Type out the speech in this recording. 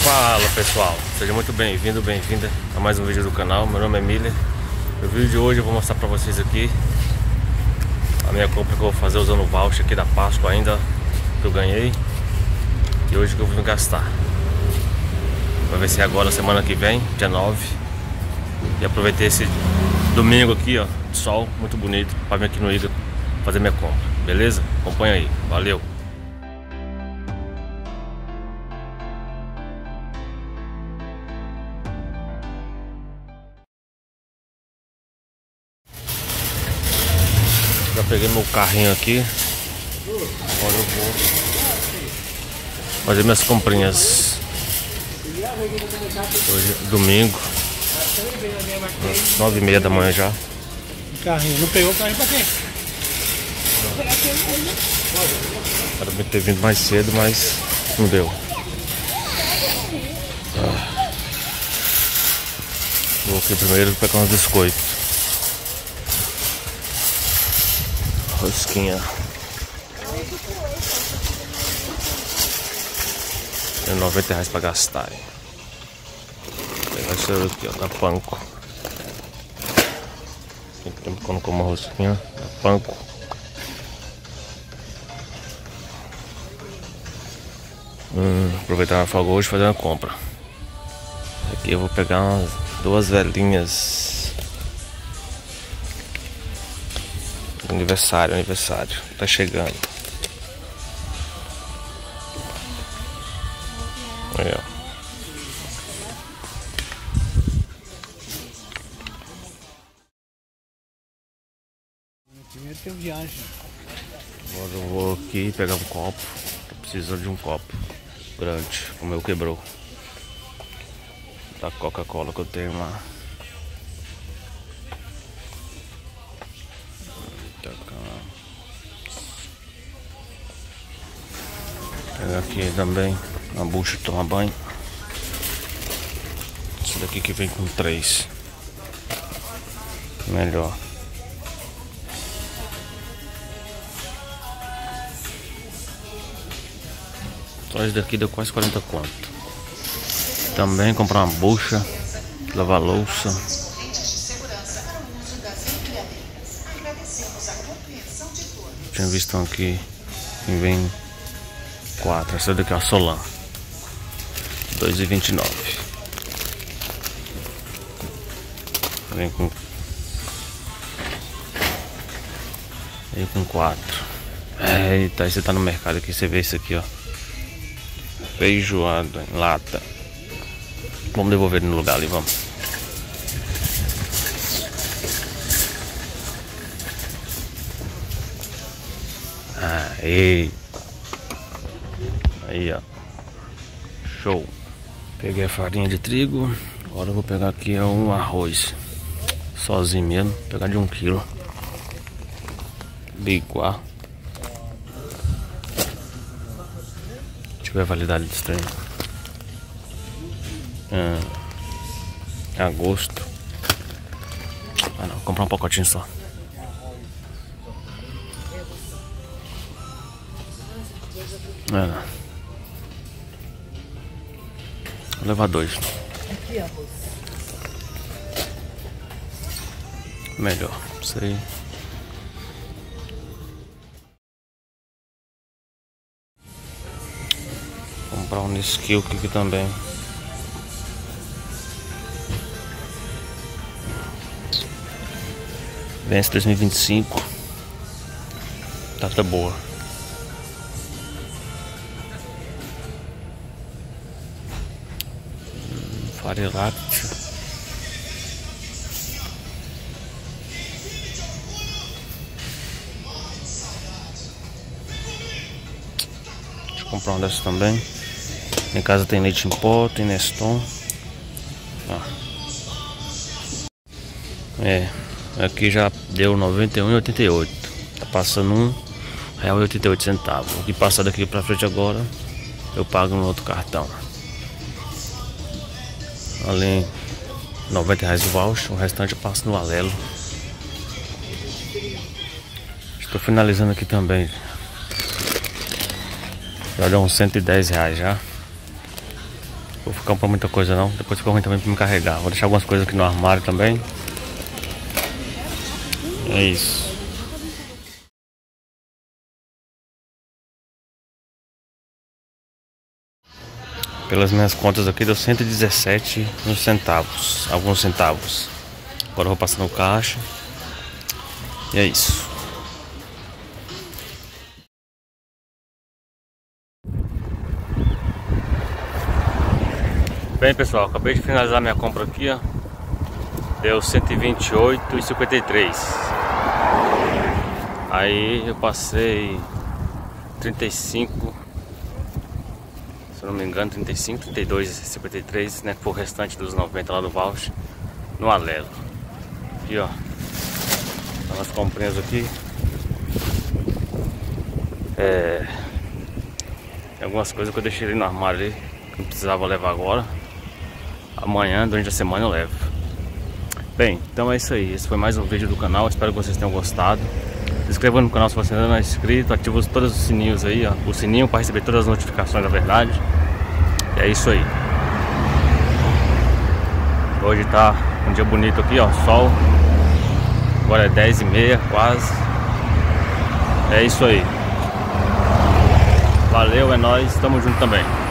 Fala pessoal, seja muito bem-vindo, bem-vinda a mais um vídeo do canal. Meu nome é Miller. No vídeo de hoje eu vou mostrar pra vocês aqui a minha compra que eu vou fazer usando o voucher aqui da Páscoa ainda que eu ganhei. E hoje que eu vou gastar. Vai ver se é agora, semana que vem, dia 9. E aproveitei esse domingo aqui, ó, de sol, muito bonito, pra vir aqui no Iga fazer minha compra, beleza? Acompanha aí, valeu! Já peguei meu carrinho aqui. Agora eu vou fazer minhas comprinhas. Hoje é domingo, 9h30 da manhã já. Carrinho, não pegou o carrinho pra quê? Era bem ter vindo mais cedo, mas não deu. Vou aqui primeiro pegar uns biscoitos. Rosquinha. Tem R$90 pra gastar. Vou pegar esse aqui, ó, da Panko. Tem tempo que eu não como rosquinha da Panko. Aproveitar a folga hoje e fazer uma compra. Aqui eu vou pegar umas 2 velinhas. Aniversário, tá chegando. Aí, ó. Primeiro tem viagem. Agora eu vou aqui pegar um copo. Tô precisando de um copo grande. O meu quebrou. Da Coca-Cola que eu tenho lá. Pegar aqui também uma bucha de tomar banho. Esse daqui que vem com 3. Melhor. Só esse daqui deu quase 40 conto. Também comprar uma bucha, lavar louça. Tinha visto um aqui que vem 4. Essa daqui é a Solan, R$2,29. Vem com 4. Eita, aí você tá no mercado aqui, você vê isso aqui, ó, feijoada em lata. Vamos devolver no lugar ali, vamos. Aí, ó, show. Peguei a farinha de trigo. Agora eu vou pegar aqui um arroz sozinho mesmo, vou pegar de 1 quilo. Biguá. Deixa eu ver a validade desse trem. Agosto. Não, vou comprar um pacotinho só. Vou levar 2. Melhor, isso aí. Vou comprar um Nesquik aqui também. Vence 2025. Tá boa. Farinha láctea. Deixa eu comprar uma dessas também. Em casa tem leite em pó, tem Neston. Aqui já deu R$91,88. Tá passando R$1,88. O que passar daqui pra frente agora eu pago no outro cartão. Além R$90 o voucher, o restante eu passo no Alelo. Estou finalizando aqui também. Já deu uns R$110 já. Vou ficar pra muita coisa não, depois fica ruim também pra me carregar. Vou deixar algumas coisas aqui no armário também. É isso. Pelas minhas contas aqui deu 117 centavos, alguns centavos. Agora eu vou passar no caixa. E é isso. Bem, pessoal, acabei de finalizar minha compra aqui, ó. Deu 128,53. Aí eu passei 35, se eu não me engano, 35, 32,53, né? Que foi o restante dos 90 lá do voucher no Alelo. Aqui, ó. As comprinhas aqui. Tem algumas coisas que eu deixei ali no armário ali, que não precisava levar agora. Amanhã, durante a semana, eu levo. Bem, então é isso aí. Esse foi mais um vídeo do canal. Espero que vocês tenham gostado. Se inscreva no canal se você ainda não é inscrito. Ativa todos os sininhos aí, ó. O sininho para receber todas as notificações da verdade. E é isso aí. Hoje tá um dia bonito aqui, ó. Sol. Agora é 10h30 quase. É isso aí. Valeu, é nóis. Tamo junto também.